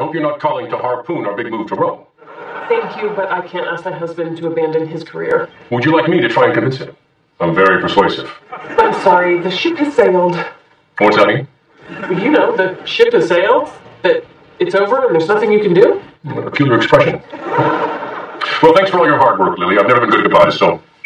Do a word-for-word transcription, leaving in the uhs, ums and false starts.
hope you're not calling to harpoon our big move to Rome. Thank you, but I can't ask my husband to abandon his career. Would you like me to try and convince him? I'm very persuasive. I'm sorry, the ship has sailed. What's that mean? You know, the ship has sailed, that it's over and there's nothing you can do. A peculiar expression. Well, thanks for all your hard work, Lily. I've never been good at goodbyes, so